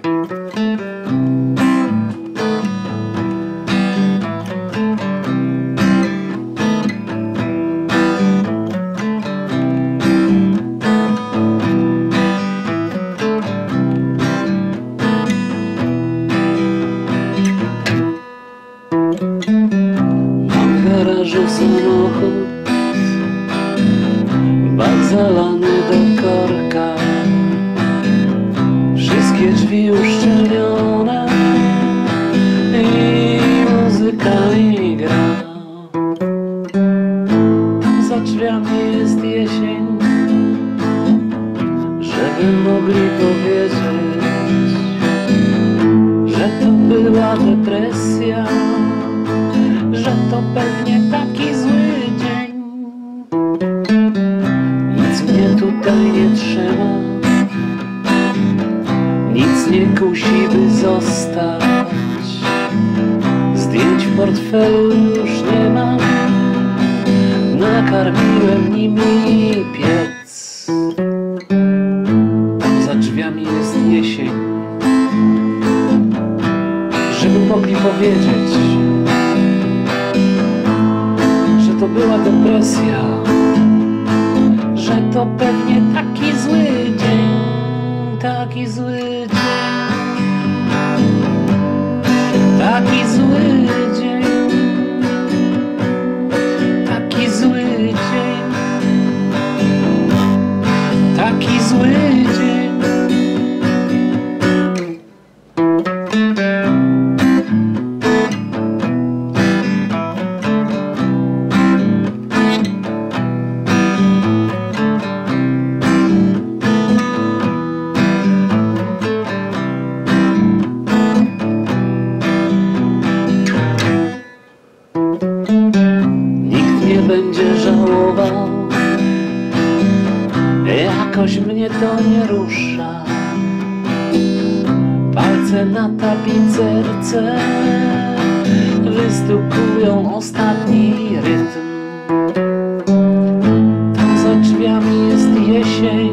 Samochód, bak zalany do korka, wszystkie drzwi uszczelnione i muzyka mi gra. Tam za drzwiami jest jesień, żeby mogli powiedzieć, że to była depresja, że to pewnie taki zły dzień. Nic mnie tutaj nie trzyma, nic nie kusi, by zostać. Zdjęć w portfelu już nie mam, nakarmiłem nimi piec. Tam za drzwiami jest jesień, żeby mogli powiedzieć, to była depresja, że to pewnie taki zły dzień, taki zły dzień, taki zły dzień, taki zły dzień, taki zły dzień. Nie będzie żałował, jakoś mnie to nie rusza. Palce na tapicerce wystukują ostatni rytm. Tam za drzwiami jest jesień,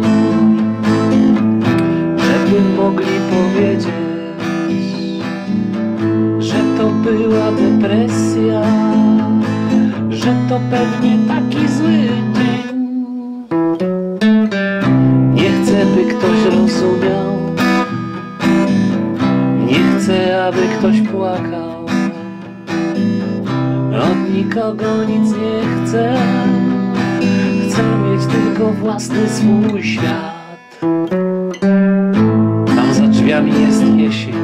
żeby mogli powiedzieć, że to była depresja, że to pewnie taki zły dzień. Nie chcę, by ktoś rozumiał, nie chcę, aby ktoś płakał. Od nikogo nic nie chcę, chcę mieć tylko własny swój świat. Tam za drzwiami jest jesień,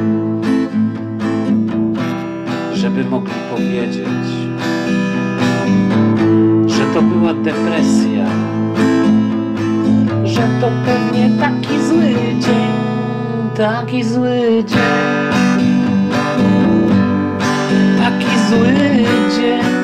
żeby mogli powiedzieć, że to była depresja, że to pewnie taki zły dzień, taki zły dzień, taki zły dzień.